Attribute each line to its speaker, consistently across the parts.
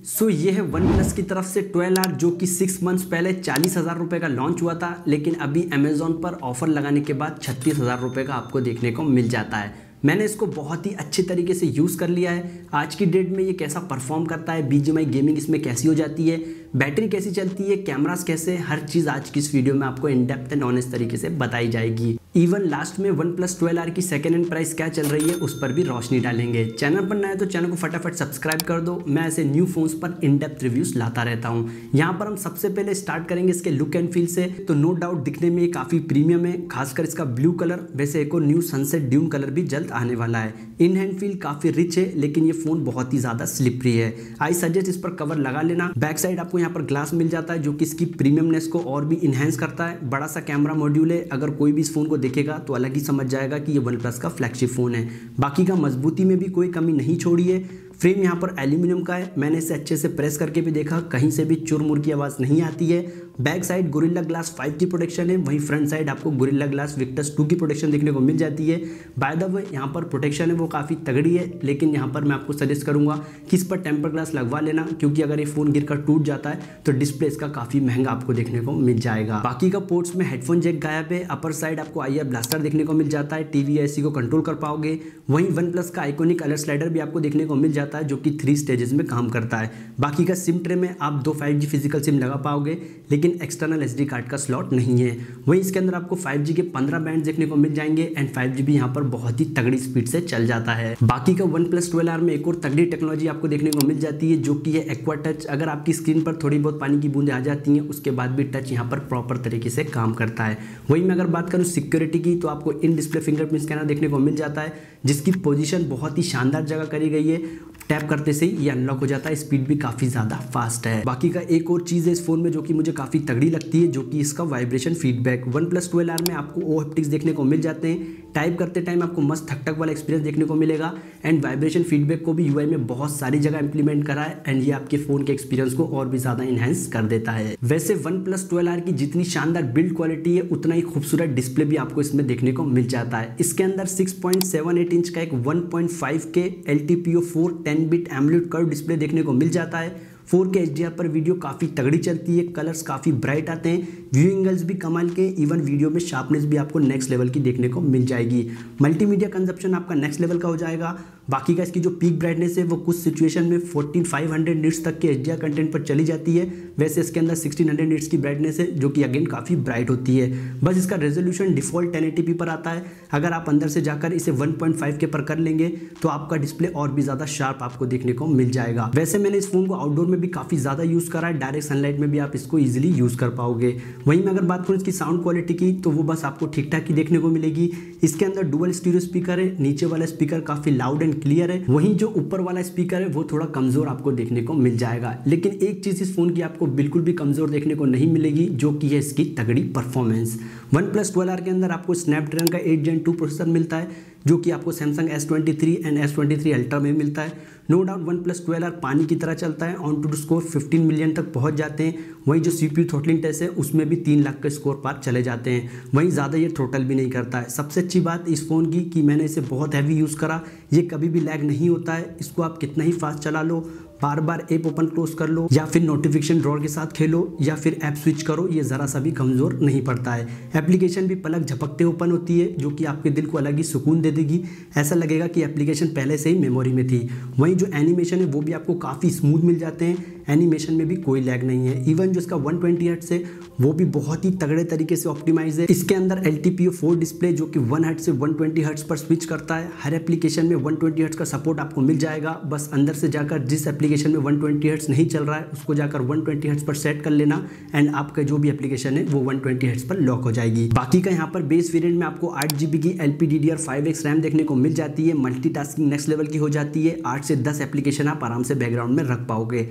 Speaker 1: ये है one plus की तरफ से 12R जो कि 6 मंथ्स पहले 40,000 रुपये का लॉन्च हुआ था, लेकिन अभी अमेजोन पर ऑफर लगाने के बाद 36,000 रुपये का आपको देखने को मिल जाता है। मैंने इसको बहुत ही अच्छे तरीके से यूज़ कर लिया है। आज की डेट में ये कैसा परफॉर्म करता है, BGMI गेमिंग इसमें कैसी हो जाती है, बैटरी कैसी चलती है, कैमरास कैसे, हर चीज़ आज की इस वीडियो में आपको इन डेप्थ एंड ऑनेस्ट तरीके से बताई जाएगी। इवन लास्ट में वन प्लस 12R की सेकेंड हैंड प्राइस क्या चल रही है उस पर भी रोशनी डालेंगे। चैनल पर नया है तो चैनल को फटाफट सब्सक्राइब कर दो। मैं ऐसे न्यू फोन्स पर इन डेप्थ रिव्यूज लाता रहता हूँ। यहाँ पर हम सबसे पहले स्टार्ट करेंगे इसके लुक एंड फील से। तो नो डाउट दिखने में ये काफ़ी प्रीमियम है, खासकर इसका ब्लू कलर। वैसे एक और न्यू सनसेट ड्यून कलर भी जल्द आने वाला है। इन हैंड फील काफ़ी रिच है, लेकिन ये फ़ोन बहुत ही ज़्यादा स्लिपरी है। आई सजेस्ट इस पर कवर लगा लेना। बैक साइड आपको यहाँ पर ग्लास मिल जाता है जो कि इसकी प्रीमियमनेस को और भी इन्हेंस करता है। बड़ा सा कैमरा मॉड्यूल है, अगर कोई भी इस फोन को देखेगा तो अलग ही समझ जाएगा कि ये वन प्लस का फ्लैगशिप फ़ोन है। बाकी का मजबूती में भी कोई कमी नहीं छोड़ी है। फ्रेम यहाँ पर एल्यूमिनियम का है, मैंने इसे अच्छे से प्रेस करके भी देखा, कहीं से भी चुरमुर की आवाज़ नहीं आती है। बैक साइड गोरिल्ला ग्लास 5 की प्रोटेक्शन है, वहीं फ्रंट साइड आपको गोरिल्ला ग्लास विक्टस 2 की प्रोटेक्शन देखने को मिल जाती है। बाय द वे यहाँ पर प्रोटेक्शन है वो काफ़ी तगड़ी है, लेकिन यहाँ पर मैं आपको सजेस्ट करूँगा कि इस पर टेम्पर ग्लास लगवा लेना, क्योंकि अगर ये फ़ोन गिरकर टूट जाता है तो डिस्प्ले इसका काफ़ी महंगा आपको देखने को मिल जाएगा। बाकी का पोर्ट्स में हेडफोन जैक गायब है। अपर साइड आपको IR ब्लास्टर देखने को मिल जाता है, TV AC को कंट्रोल कर पाओगे। वहीं वन प्लस का आइकॉनिक अलर्ट स्लाइडर भी आपको देखने को मिल जाता है जो कि 3 स्टेजेस में काम करता है। बाकी का सिम ट्रे में आप 2 5G फिजिकल सिम लगा पाओगे, लेकिन एक्सटर्नल SD कार्ड का स्लॉट नहीं है। वहीं इसके अंदर आपको 5G के 15 बैंड देखने को मिल जाएंगे एंड 5G भी यहाँ पर बहुत ही तगड़ी स्पीड से चल जाता है। बाकी का वन प्लस 12R में एक और तगड़ी टेक्नोलॉजी आपको देखने को मिल जाती है जो कि है एक्वा टच। अगर आपकी स्क्रीन पर थोड़ी बहुत पानी की बूंदें आ जाती हैं उसके बाद भी टच यहाँ पर प्रॉपर तरीके से काम करता है। वहीं मैं अगर बात करूँ सिक्योरिटी की, तो आपको इन डिस्प्ले फिंगरप्रिंट स्कैनर देखने को मिल जाता है जिसकी पोजीशन बहुत ही शानदार जगह करी गई है। टैप करते से ही ये अनलॉक हो जाता है, स्पीड भी काफ़ी ज़्यादा फास्ट है। बाकी का एक और चीज़ है इस फोन में जो कि मुझे काफ़ी तगड़ी लगती है, जो कि इसका vibration feedback. One plus 12R में आपको ओ हैप्टिक्स देखने को मिल जाते हैं। टाइप करते टाइम आपको मस्त ठक ठक वाला एक्सपीरियंस देखने को मिलेगा एंड वाइब्रेशन फीडबैक को भी UI में बहुत सारी जगह इंप्लीमेंट करा है एंड ये आपके फ़ोन के एक्सपीरियंस को और भी ज़्यादा इन्हेंस कर देता है। वैसे वन प्लस 12R की जितनी शानदार बिल्ड क्वालिटी है उतना ही खूबसूरत डिस्प्ले भी आपको इसमें देखने को मिल जाता है। इसके अंदर 6.78 इंच का एक 1.5K LTPO4 10-bit AMOLED curve display देखने को मिल जाता है। 4K HDR पर वीडियो काफ़ी तगड़ी चलती है, कलर्स काफ़ी ब्राइट आते हैं, व्यू एंगल्स भी कमाल के, इवन वीडियो में शार्पनेस भी आपको नेक्स्ट लेवल की देखने को मिल जाएगी। मल्टीमीडिया कंजप्शन आपका नेक्स्ट लेवल का हो जाएगा। बाकी का इसकी जो पीक ब्राइटनेस है वो कुछ सिचुएशन में 14500 निट्स तक के HDR कंटेंट पर चली जाती है। वैसे इसके अंदर 1600 निट्स की ब्राइटनेस है जो कि अगेन काफ़ी ब्राइट होती है। बस इसका रेजोल्यूशन डिफॉल्ट 1080p पर आता है। अगर आप अंदर से जाकर इसे 1.5K पर कर लेंगे तो आपका डिस्प्ले और भी ज़्यादा शार्प आपको देखने को मिल जाएगा। वैसे मैंने इस फोन को आउटडोर में भी काफ़ी ज़्यादा यूज़ करा है, डायरेक्ट सनलाइट में भी आप इसको ईजिली यूज़ कर पाओगे। वहीं मैं अगर बात करूँ इसकी साउंड क्वालिटी की, तो वो बस आपको ठीक ठाक ही देखने को मिलेगी। इसके अंदर डुअल स्टीरियो स्पीकर है, नीचे वाला स्पीकर काफ़ी लाउड एंड क्लियर है, वहीं जो ऊपर वाला स्पीकर है वो थोड़ा कमज़ोर आपको देखने को मिल जाएगा। लेकिन एक चीज़ इस फोन की आपको बिल्कुल भी कमज़ोर देखने को नहीं मिलेगी, जो कि है इसकी तगड़ी परफॉर्मेंस। वन प्लस 12R के अंदर आपको स्नैपड्रैगन का 8 Gen 2 प्रोसेसर मिलता है जो कि आपको Samsung S23 and S23 ultra में मिलता है। No doubt one plus 12R पानी की तरह चलता है, ऑन टू स्कोर 15 मिलियन तक पहुंच जाते हैं। वहीं जो CPU थ्रोटलिंग टेस्ट है उसमें भी 3 लाख का स्कोर पार चले जाते हैं। वहीं ज़्यादा ये थ्रोटल भी नहीं करता है। सबसे अच्छी बात इस फ़ोन की कि मैंने इसे बहुत हैवी यूज़ करा, ये कभी भी लैग नहीं होता है। इसको आप कितना ही फास्ट चला लो, बार बार ऐप ओपन क्लोज कर लो या फिर नोटिफिकेशन ड्रॉअर के साथ खेलो या फिर ऐप स्विच करो, ये ज़रा सा भी कमज़ोर नहीं पड़ता है। एप्लीकेशन भी पलक झपकते ओपन होती है जो कि आपके दिल को अलग ही सुकून दे देगी। ऐसा लगेगा कि एप्लीकेशन पहले से ही मेमोरी में थी। वहीं जो एनिमेशन है वो भी आपको काफ़ी स्मूथ मिल जाते हैं, एनिमेशन में भी कोई लैग नहीं है। इवन जो इसका 120 हर्ट्ज है वो भी बहुत ही तगड़े तरीके से ऑप्टिमाइज है। इसके अंदर LTPO4 डिस्प्ले जो कि 1 हर्ट्ज से 120 हर्ट्ज पर स्विच करता है। हर एप्लीकेशन में 120 हर्ट्ज का सपोर्ट आपको मिल जाएगा। बस अंदर से जाकर जिस एप्लीकेशन में 120 हर्ट्ज नहीं चल रहा है उसको जाकर 120 हर्ट्ज पर सेट कर लेना एंड आपका जो भी एप्लीकेशन है वो 120 हर्ट्ज पर लॉक हो जाएगी। बाकी का यहाँ पर बेस वेरिएंट में आपको 8GB की LPDDR5X रैम देखने को मिल जाती है। मल्टीटास्किंग नेक्स्ट लेवल की हो जाती है। 8 से 10 एप्लीकेशन आप आराम से बैकग्राउंड में रख पाओगे। वहीं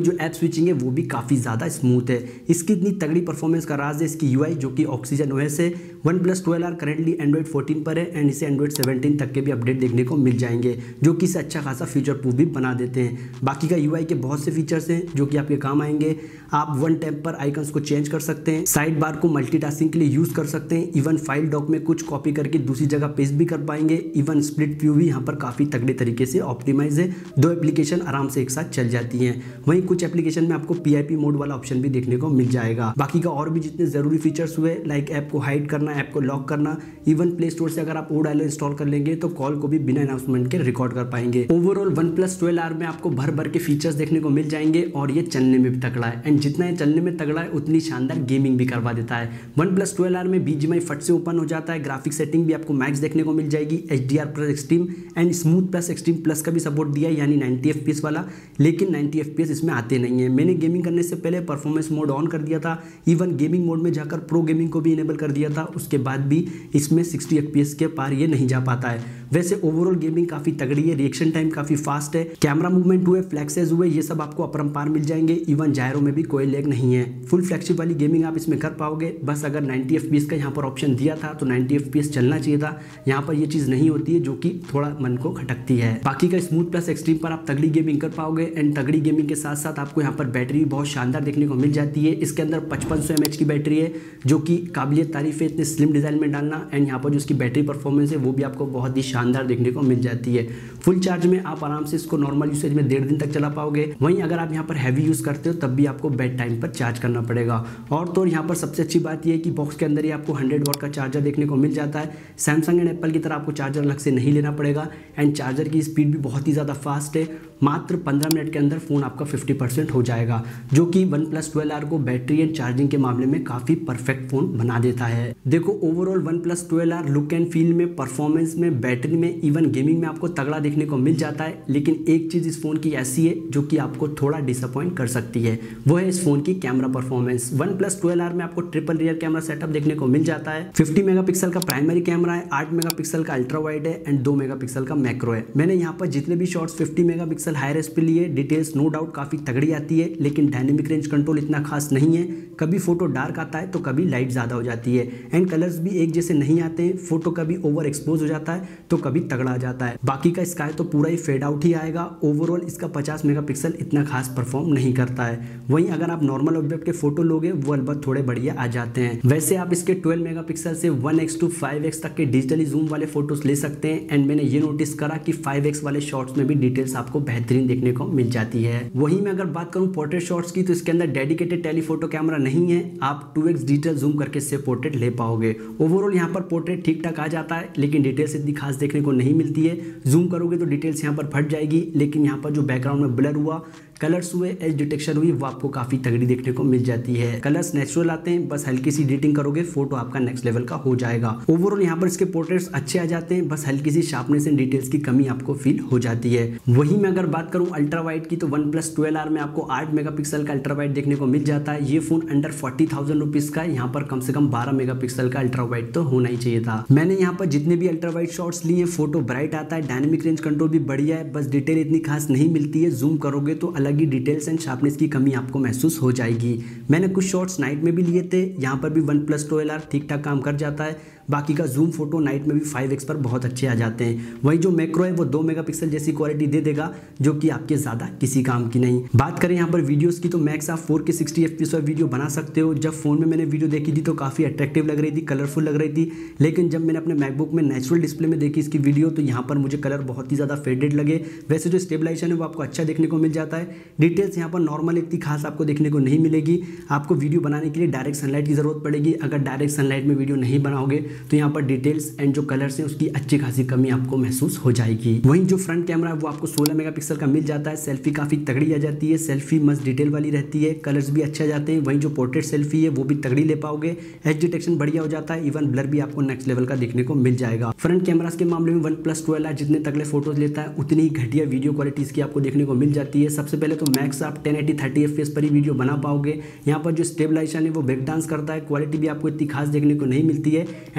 Speaker 1: जो ऐप स्विचिंग है वो भी काफ़ी ज़्यादा स्मूथ है। इसकी इतनी तगड़ी परफॉर्मेंस का राज है इसकी UI जो कि ऑक्सीजन OS है। OnePlus 12R करंटली एंड्रॉइड 14 पर है एंड इसे एंड्रॉइड 17 तक के भी अपडेट देखने को मिल जाएंगे जो कि इसे अच्छा खासा फ्यूचर प्रूफ भी बना देते हैं। बाकी का UI के बहुत से फीचर्स हैं जो कि आपके काम आएंगे। आप वन टैप पर आइकन्स को चेंज कर सकते हैं, साइड बार को मल्टीटास्किंग के लिए यूज़ कर सकते हैं, इवन फाइल डॉक में कुछ कॉपी करके दूसरी जगह पेस्ट भी कर पाएंगे। इवन स्प्लिट व्यू भी यहाँ पर काफ़ी तगड़े तरीके से ऑप्टिमाइज है, 2 एप्लीकेशन आराम से एक साथ चल जाती हैं। वहीं कुछ एप्लीकेशन में आपको PIP मोड वाला ऑप्शन भी देखने को मिल जाएगा। बाकी का और भी जितने ज़रूरी फीचर्स हुए लाइक ऐप को हाइड करना, ऐप को लॉक करना, इवन प्ले स्टोर से अगर आप ओ डायलर इंस्टॉल कर लेंगे तो कॉल को भी बिना अनाउंसमेंट के रिकॉर्ड कर पाएंगे। ओवरऑल OnePlus 12R में आपको भर भर के फीचर्स देखने को मिल जाएंगे और ये चलने में भी तगड़ा है एंड जितना ये चलने में तगड़ा है उतनी शानदार गेमिंग भी करवा देता है। OnePlus 12R में BGMI फट से ओपन हो जाता है, ग्राफिक सेटिंग भी आपको मैक्स देखने को मिल जाएगी, HDR+ extreme and smooth plus extreme plus का भी सपोर्ट दिया है यानी 90 FPS वाला, लेकिन 90 FPS इसमें आते नहीं है। मैंने गेमिंग करने से पहले परफॉर्मेंस मोड ऑन कर दिया था, इवन गेमिंग मोड में जाकर प्रो गेमिंग को भी इनेबल कर दिया था, उसके बाद भी इसमें 60 FPS के पार ये नहीं जा पाता है। वैसे ओवरऑल गेमिंग काफ़ी तगड़ी है, रिएक्शन टाइम काफ़ी फास्ट है, कैमरा मूवमेंट हुए, फ्लैक्सेस हुए, ये सब आपको अपरंपार मिल जाएंगे, इवन जायरो में भी कोई लैग नहीं है। फुल फ्लैगशिप वाली गेमिंग आप इसमें कर पाओगे। बस अगर 90 FPS का यहाँ पर ऑप्शन दिया था तो 90 FPS चलना चाहिए था, यहाँ पर ये चीज़ नहीं होती है जो कि थोड़ा मन को खटकती है। बाकी का स्मूथ प्लस एक्सट्रीम पर आप तगड़ी गेमिंग कर पाओगे एंड तगड़ी गेमिंग के साथ साथ आपको यहाँ पर बैटरी भी बहुत शानदार देखने को मिल जाती है। इसके अंदर 5500 mAh की बैटरी है जो कि काबिलियत तारीफ है इतने स्लिम डिज़ाइन में डालना एंड यहाँ पर जो इसकी बैटरी परफॉर्मेंस है वो भी आपको बहुत ही शानदार देखने को मिल जाती है। फुल चार्ज में आप आराम से इसको नॉर्मल यूसेज में 1.5 दिन तक चला पाओगे। वहीं अगर आप यहाँ पर हैवी यूज़ करते हो तब भी आपको बेड टाइम पर चार्ज करना पड़ेगा। और तो यहाँ पर सबसे अच्छी बात यह है कि बॉक्स के अंदर ही आपको 100 वाट का चार्जर देखने को मिल जाता है। सैमसंग एंड एप्पल की तरह आपको चार्जर अलग से नहीं लेना पड़ेगा एंड चार्जर की स्पीड भी बहुत ही ज़्यादा फास्ट है। मात्र 15 मिनट के अंदर फ़ोन आपका 50% हो जाएगा जो कि OnePlus 12R को बैटरी एंड चार्जिंग के मामले में काफ़ी परफेक्ट फ़ोन बना देता है। देखो overall OnePlus 12R look and feel में, परफॉर्मेंस में, बैटरी में, इवन गेमिंग में आपको तगड़ा देखने को मिल जाता है। लेकिन एक चीज़ इस फ़ोन की ऐसी है जो कि आपको थोड़ा डिसअपॉइंट कर सकती है, वो है इस फ़ोन की कैमरा परफॉर्मेंस। OnePlus 12R में आपको ट्रिपल रियर कैमरा सेटअप देखने को मिल जाता है। 50 मेगापिक्सल का प्राइमरी कैमरा है, 8 मेगापिक्सल का अल्ट्रा वाइड है एंड 2 मेगापिक्सल का मैक्रो है। मैंने यहाँ पर जितने भी शॉट्स 50 मेगापिक्सल हाई रेस पे लिए, डिटेल्स नो डाउट काफ़ी तगड़ी आती है, लेकिन डायनेमिक रेंज कंट्रोल इतना खास नहीं है। कभी फोटो डार्क आता है तो कभी लाइट ज़्यादा हो जाती है एंड कलर्स भी एक जैसे नहीं आते हैं। फोटो कभी ओवर एक्सपोज हो जाता है तो कभी तगड़ा आ जाता है। बाकी का स्काई तो पूरा ही फेड आउट ही आएगा। ओवरऑल इसका 50 मेगापिक्सल इतना खास परफॉर्म नहीं करता है। वहीं अगर आप नॉर्मल ऑब्जेक्ट के फोटो लोगे वो अलबत्त थोड़े बढ़िया आ जाते हैं। वैसे आप इसके 12 मेगापिक्सल से 1x to 5x तक के डिजिटली जूम वाले फोटोज ले सकते हैं एंड मैंने ये नोटिस करा कि 5x वाले शॉट्स में भी डिटेल्स आपको बेहतरीन देखने को मिल जाती है। वहीं मैं अगर बात करूं पोर्ट्रेट शॉट्स की तो इसके अंदर डेडिकेटेड टेलीफोटो कैमरा नहीं है, आप 2x डिजिटल जूम करके इससे पोर्ट्रेट ले पाओगे। ओवरऑल यहाँ पर पोर्ट्रेट ठीक ठाक आ जाता है लेकिन डिटेल्स इतनी खास देखने को नहीं मिलती है। जूम करोगे तो डिटेल्स यहाँ पर फट जाएगी, लेकिन यहाँ पर जो बैकग्राउंड में ब्लर हुआ, कलर्स हुए, एज डिटेक्शन हुई, वो आपको काफ़ी तगड़ी देखने को मिल जाती है। कलर्स नेचुरल आते हैं, बस हल्की सी एडिटिंग करोगे फोटो आपका नेक्स्ट लेवल का हो जाएगा। ओवरऑल यहाँ पर इसके पोर्ट्रेट्स अच्छे आ जाते हैं, बस हल्की सी शार्पनेस एंड डिटेल्स की कमी आपको फील हो जाती है। वहीं मैं अगर बात करूँ अल्ट्रा वाइड की तो OnePlus 12R में आपको 8 मेगापिक्सल का अल्ट्रा वाइड देखने को मिल जाता है। ये फोन अंडर 40,000 रुपीज़ का है, यहाँ पर कम से कम 12 मेगापिक्सल का अल्ट्रा वाइड तो होना ही चाहिए था। मैंने यहाँ पर जितने भी अल्ट्रा वाइड शॉट्स लिए, फोटो ब्राइट आता है, डायनेमिक रेंज कंट्रोल भी बढ़िया है, बस डिटेल इतनी खास नहीं मिलती है। जूम करोगे तो अलग ही डिटेल्स एंड शार्पनेस की कमी आपको महसूस हो जाएगी। मैंने कुछ शॉट्स नाइट में भी लिए थे, यहाँ पर भी OnePlus 12R ठीक ठाक काम कर जाता है। बाकी का जूम फोटो नाइट में भी 5x पर बहुत अच्छे आ जाते हैं। वही जो मैक्रो है वो 2 मेगापिक्सल जैसी क्वालिटी दे देगा जो कि आपके ज़्यादा किसी काम की नहीं। बात करें यहाँ पर वीडियोस की तो मैक्स आप 4K 60 FPS पर वीडियो बना सकते हो। जब फोन में मैंने वीडियो देखी थी तो काफ़ी अट्रैक्टिव लग रही थी, कलरफुल लग रही थी, लेकिन जब मैंने अपने मैकबुक में नेचुरल डिस्प्ले में देखी इसकी वीडियो तो यहाँ पर मुझे कलर बहुत ही ज़्यादा फेडेड लगे। वैसे जो स्टेबलाइजेशन है वो आपको अच्छा देखने को मिल जाता है। डिटेल्स यहाँ पर नॉर्मल इतनी खास आपको देखने को नहीं मिलेगी। आपको वीडियो बनाने के लिए डायरेक्ट सनलाइट की ज़रूरत पड़ेगी। अगर डायरेक्ट सनलाइट में वीडियो नहीं बनाओगे तो यहाँ पर डिटेल्स एंड जो कलर्स हैं उसकी अच्छी खासी कमी आपको महसूस हो जाएगी। वहीं जो फ्रंट कैमरा है वो आपको 16 मेगापिक्सल का मिल जाता है। सेल्फी काफ़ी तगड़ी आ जाती है, सेल्फी मस्त डिटेल वाली रहती है, कलर्स भी अच्छे आ जाते हैं। वहीं जो पोर्ट्रेट सेल्फी है वो भी तगड़ी ले पाओगे, एज डिटेक्शन बढ़िया हो जाता है, इवन ब्लर भी आपको नेक्स्ट लेवल का देखने को मिल जाएगा। फ्रंट कैमरास के मामले में OnePlus 12R जितने तगड़े फोटोज लेता है उतनी ही घटिया वीडियो क्वालिटीज़ की आपको देखने को मिल जाती है। सबसे पहले तो मैक्स आप 1080 30 FPS पर ही वीडियो बना पाओगे। यहाँ पर जो स्टेबलाइजेशन है वो ब्रेक डांस करता है, क्वालिटी भी आपको इतनी खास देखने को नहीं मिलती है एंड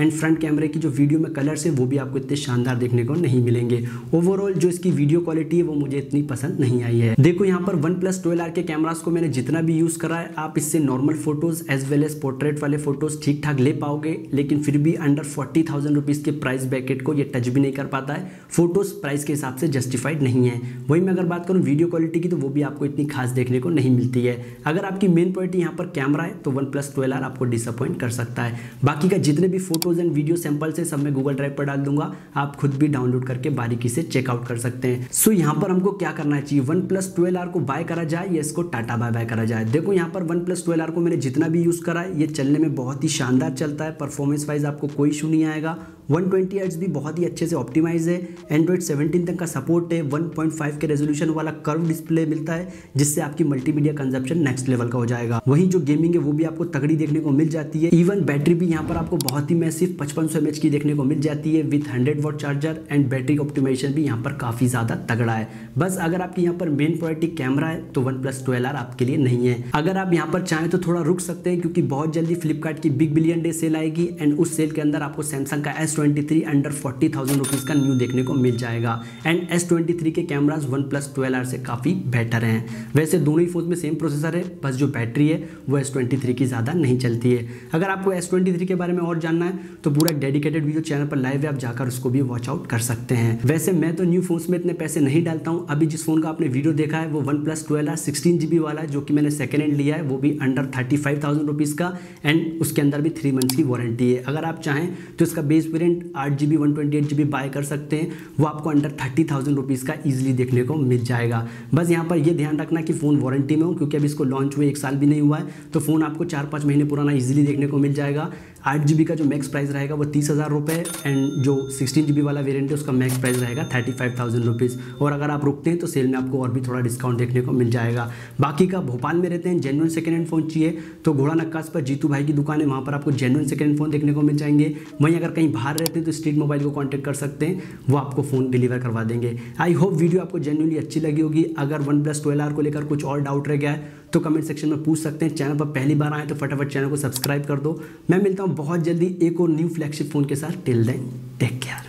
Speaker 1: एंड फ्रंट कैमरे की जो वीडियो में कलर्स है वो भी आपको इतने शानदार देखने को नहीं मिलेंगे। ओवरऑल जो इसकी वीडियो क्वालिटी है वो मुझे इतनी पसंद नहीं आई है। देखो यहाँ पर OnePlus 12R के कैमरास को मैंने जितना भी यूज करा है, आप इससे normal photos as well as portrait वाले फोटोज ठीक ठाक ले पाओगे, लेकिन फिर भी अंडर 40,000 रुपीज के प्राइस ब्रैकेट को ये टच भी नहीं कर पाता है। फोटोज प्राइस के हिसाब से जस्टिफाइड नहीं है। वही मैं अगर बात करूँ वीडियो क्वालिटी की तो वो भी आपको इतनी खास देखने को नहीं मिलती है। अगर आपकी मेन प्रायोरिटी यहाँ पर कैमरा है तो OnePlus 12R आपको डिसअपॉइंट कर सकता है। बाकी का जितने भी फोटोज एंड वीडियो सैंपल्स है सब मैं गूगल ड्राइव पर डाल दूंगा, आप खुद भी डाउनलोड करके बारीकी से चेकआउट कर सकते हैं। सो यहाँ पर हमको क्या करना चाहिए, OnePlus 12R को बाय करा जाए या इसको टाटा बाय करा जाए। देखो यहाँ पर OnePlus 12R को मैंने जितना भी यूज करा है ये चलने में बहुत ही शानदार चलता है। परफॉर्मेंस वाइज आपको कोई इशू नहीं आएगा। 120 हर्ट्ज भी बहुत ही अच्छे से ऑप्टिमाइज है। एंड्रॉइड 17 तक का सपोर्ट है। 1.5 के रेजोल्यूशन वाला कर्व डिस्प्ले मिलता है जिससे आपकी मल्टीमीडिया कंजप्शन नेक्स्ट लेवल का हो जाएगा। वहीं जो गेमिंग है वो भी आपको तगड़ी देखने को मिल जाती है। इवन बैटरी भी यहाँ पर आपको बहुत ही मैसिव 5500 mAh की देखने को मिल जाती है with 100 watt charger and battery optimisation भी यहाँ पर काफी ज्यादा तगड़ा है। बस अगर आपकी यहाँ पर मेन प्रायोरिटी कैमरा है तो OnePlus 12R आपके लिए नहीं है। अगर आप यहाँ पर चाहें तो थोड़ा रुक सकते हैं क्योंकि बहुत जल्दी फ्लिपकार्ट की बिग बिलियन डे सेल आएगी एंड उस सेल के अंदर आपको सैमसंग का S23 अंडर 40,000 रुपीज का न्यू देखने को मिल जाएगा। एंड S23 के कैमराज OnePlus 12R से काफी बेटर हैं। वैसे दोनों ही फोन में सेम प्रोसेसर है, बस जो बैटरी है वो S23 की ज्यादा नहीं चलती है। अगर आपको S23 के बारे में और जानना है तो पूरा डेडिकेटेड वीडियो चैनल पर लाइव है, आप जाकर उसको भी वॉच आउट कर सकते हैं। वैसे मैं तो न्यू फोन्स में इतने पैसे नहीं डालता हूँ। अभी जिस फोन का आपने वीडियो देखा है वो OnePlus 12R 16GB वाला है जो कि मैंने सेकेंड हैंड लिया है, वो भी अंडर 35,000 रुपीज का एंड उसके अंदर भी 3 मंथ्स की वारंटी है। अगर आप चाहें तो इसका base variant 8GB 128GB bye कर सकते हैं, वो आपको अंडर 30,000 रुपीज का इजीली देखने को मिल जाएगा। बस यहाँ पर ये ध्यान रखना कि फोन वारंटी में हो क्योंकि अभी इसको लॉन्च हुए 1 साल भी नहीं हुआ है, तो फोन आपको 4-5 महीने पुराना इजीली देखने को मिल जाएगा। 8GB का जो मैक्स प्राइस रहेगा वो 30,000 रुपये एंड जो 16GB वाला वेरिएंट है उसका मैक्स प्राइस रहेगा 35,000 रुपीज़। और अगर आप रुकते हैं तो सेल में आपको और भी थोड़ा डिस्काउंट देखने को मिल जाएगा। बाकी का भोपाल में रहते हैं, जेन्युइन सेकेंड हैंड फ़ोन चाहिए तो घोड़ा नक्कास पर जीतू भाई की दुकान है, वहाँ पर आपको जेन्युइन सेकेंड हैंड फ़ोन देखने को मिल जाएंगे। वहीं अगर कहीं बाहर रहते हैं तो स्ट्रीट मोबाइल को कॉन्टैक्ट कर सकते हैं, वो आपको फ़ोन डिलीवर करवा देंगे। आई होप वीडियो आपको जेन्युइनली अच्छी लगी होगी। अगर OnePlus 12R को लेकर कुछ और डाउट रह गया है तो कमेंट सेक्शन में पूछ सकते हैं। चैनल पर पहली बार आए तो फटाफट चैनल को सब्सक्राइब कर दो। मैं मिलता हूँ बहुत जल्दी एक और न्यू फ्लैगशिप फ़ोन के साथ। Till then take care.